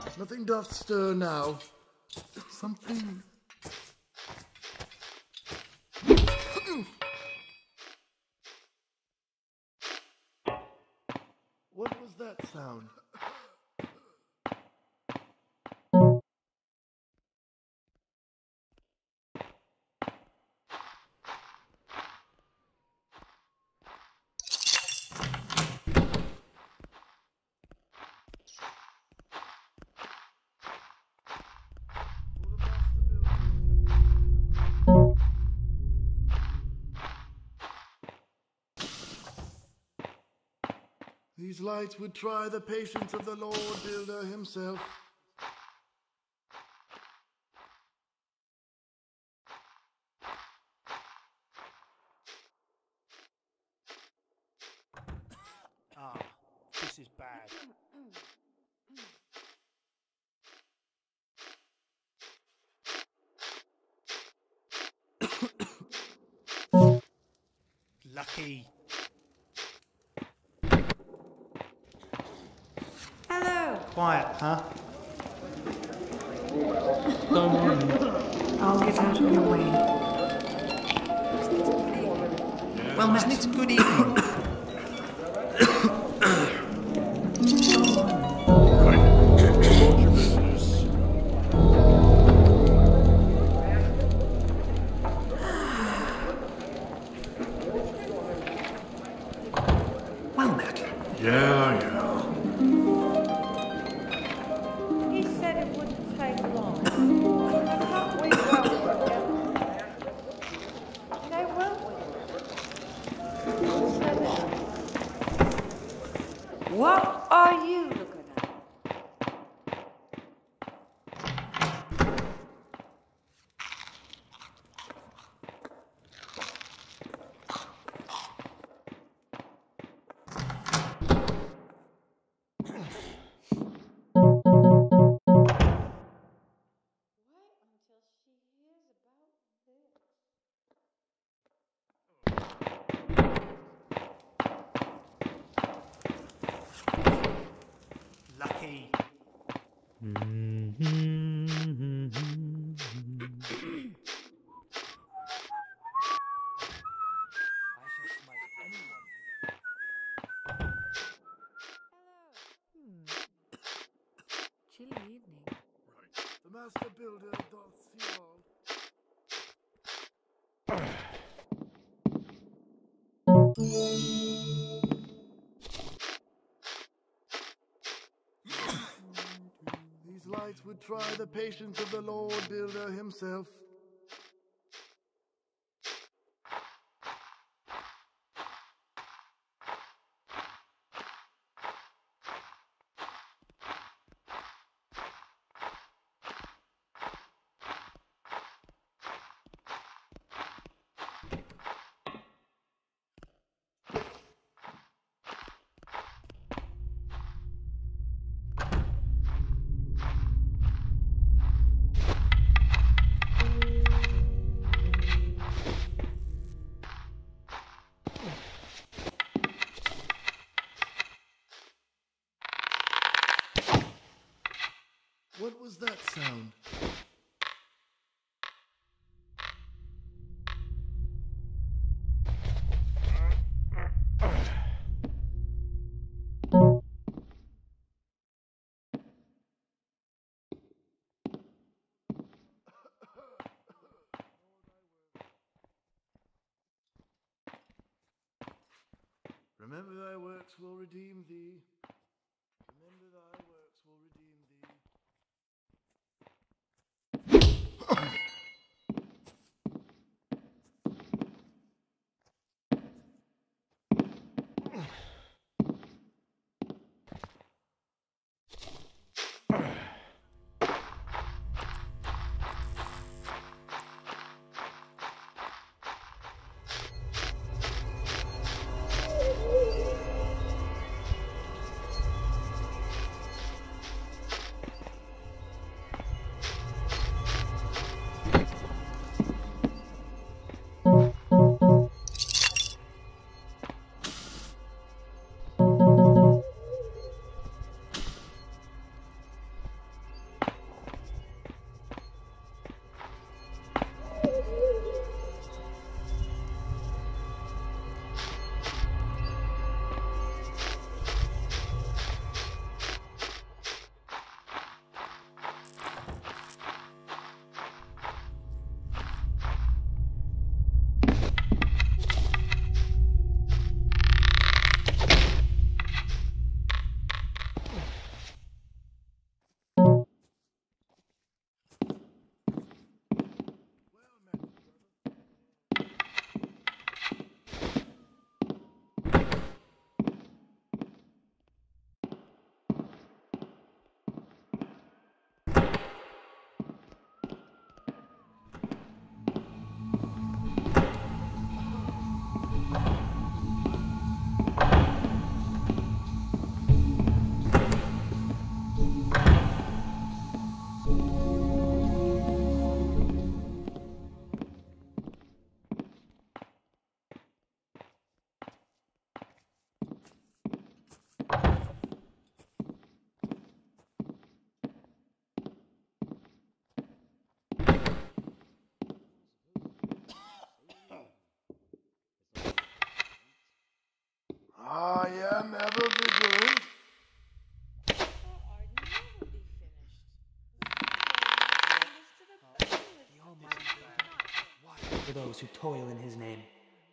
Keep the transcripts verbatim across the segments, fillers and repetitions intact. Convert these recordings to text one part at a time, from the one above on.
Nothing doth stir now. Something... What was that sound? These lights would try the patience of the Lord Builder himself. Ah, this is bad. Lucky. Hello. Quiet, huh? Don't worry. I'll get out of your way. Well, Miss Nix, good evening. Well met. Yeah, yeah. He said it wouldn't take long. I can't we welcome him? No, won't we? Sit down. What are you looking at? Lucky. I shall smite anyone. Chilly evening. The Master Builder doth see all. These lights would try the patience of the Lord Builder himself. What was that sound? Remember thy works will redeem thee. Remember thy works will redeem thee. I am ever vigilant. The Almighty God, watch for those who toil in his name.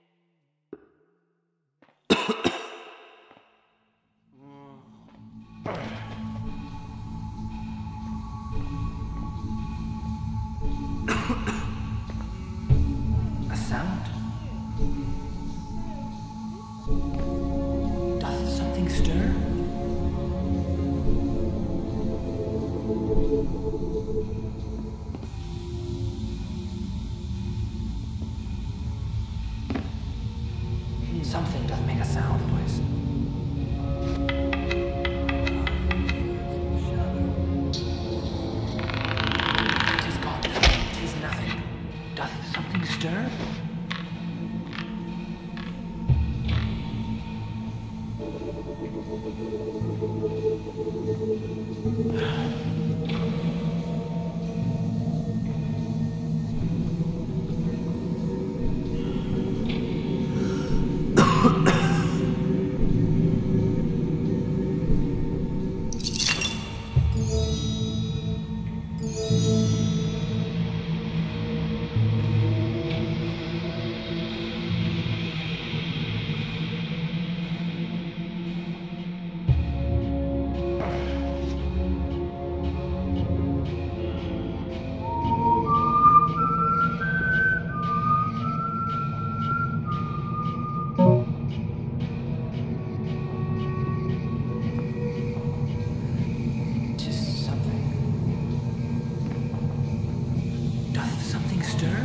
A sound? Doth something stir? Something doth make a sound, boys. Tis gone. Tis nothing. Doth something stir? Tis something. Doth something stir?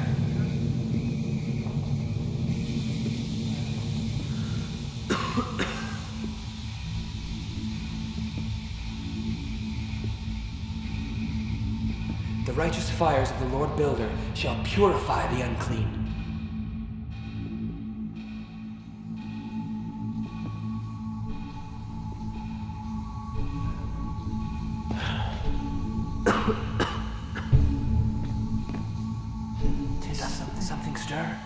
The righteous fires of the Lord Builder shall purify the unclean. Tis something, something stir.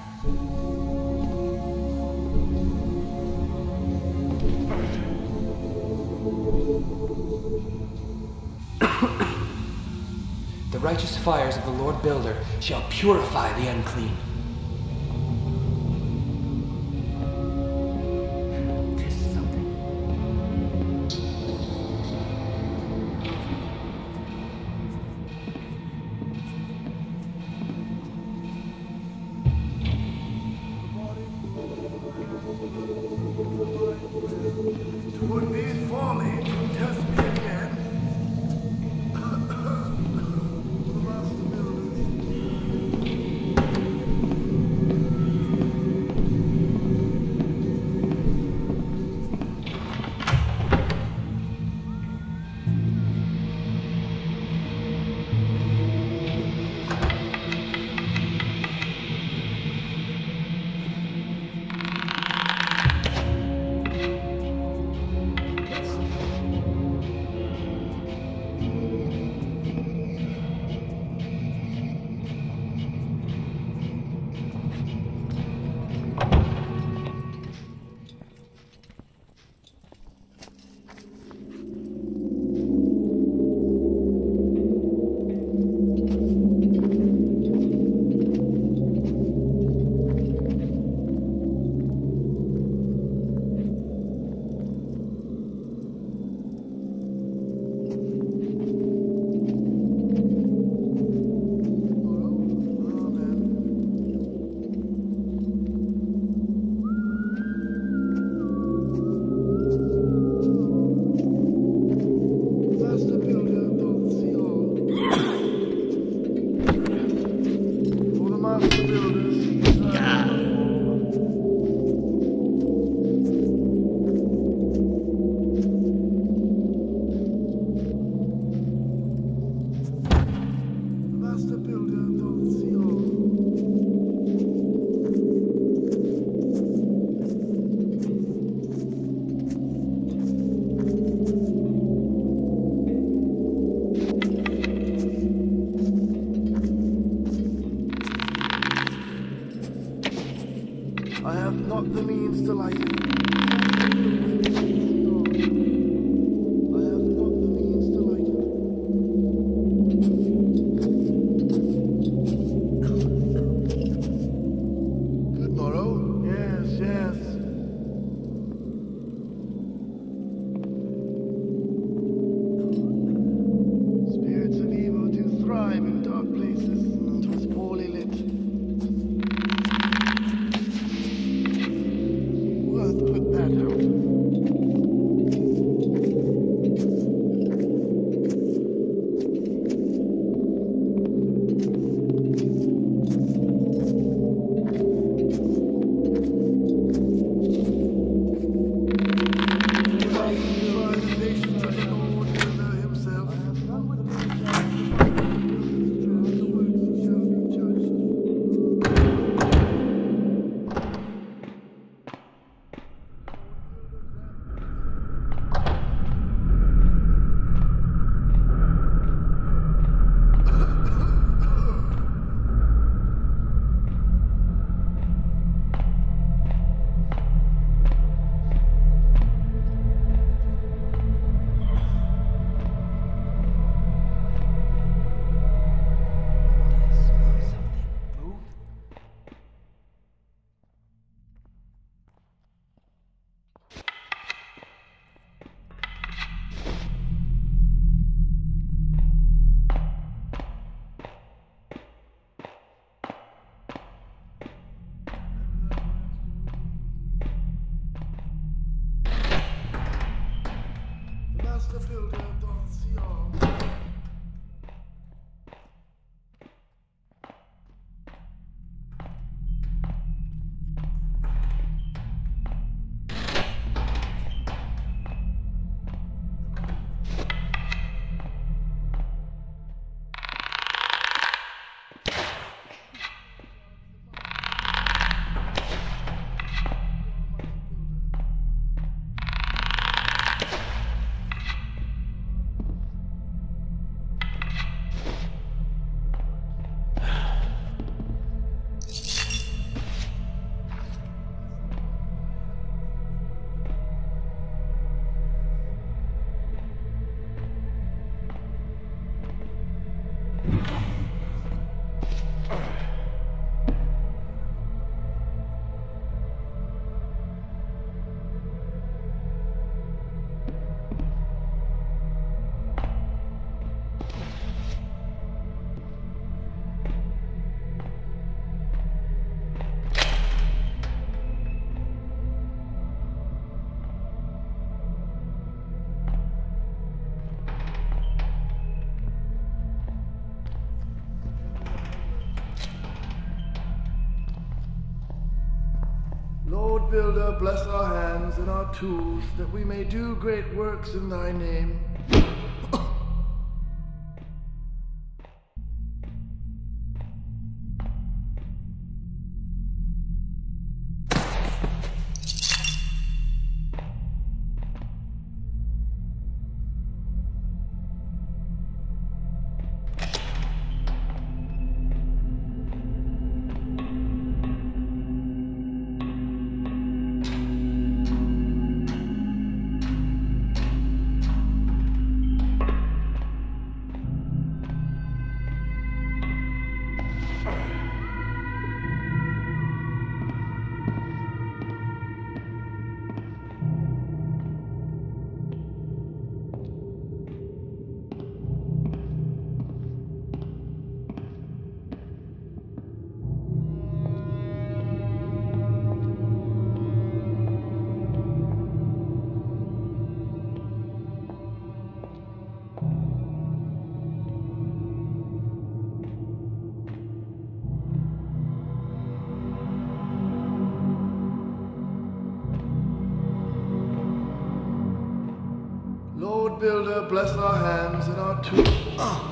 The righteous fires of the Lord Builder shall purify the unclean. Tis something. Would be folly to test me again. means to light it. I have not the means to light it. Good morrow. Yes, yes. Spirits of evil do thrive in dark places. Twas poorly lit. Worth put that out. The builder doth see all. Lord Builder, bless our hands and our tools, that we may do great works in thy name. Lord Builder, bless our hands and our tools. Ah.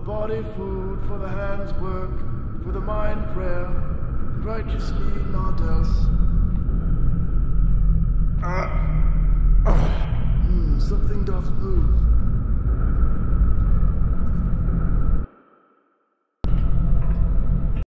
the body food, for the hands work, for the mind prayer, the righteous need not else. Ah, ah, hmm, something doth move.